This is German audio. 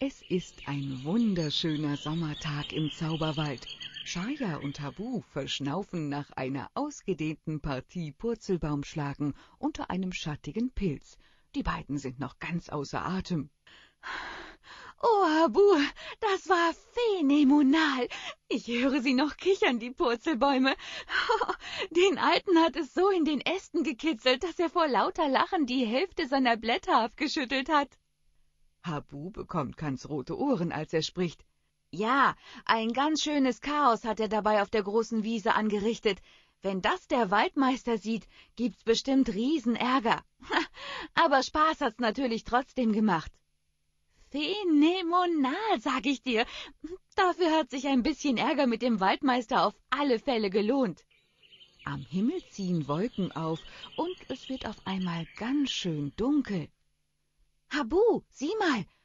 Es ist ein wunderschöner Sommertag im Zauberwald. Schaya und Habu verschnaufen nach einer ausgedehnten Partie Purzelbaumschlagen unter einem schattigen Pilz. Die beiden sind noch ganz außer Atem. Oh, Habu, das war phänomenal. Ich höre sie noch kichern, die Purzelbäume. Den Alten hat es so in den Ästen gekitzelt, dass er vor lauter Lachen die Hälfte seiner Blätter abgeschüttelt hat. Habu bekommt ganz rote Ohren, als er spricht. Ja, ein ganz schönes Chaos hat er dabei auf der großen Wiese angerichtet. Wenn das der Waldmeister sieht, gibt's bestimmt Riesenärger. Aber Spaß hat's natürlich trotzdem gemacht. Phänomenal, sag ich dir. Dafür hat sich ein bisschen Ärger mit dem Waldmeister auf alle Fälle gelohnt. Am Himmel ziehen Wolken auf und es wird auf einmal ganz schön dunkel. Habu, sieh mal,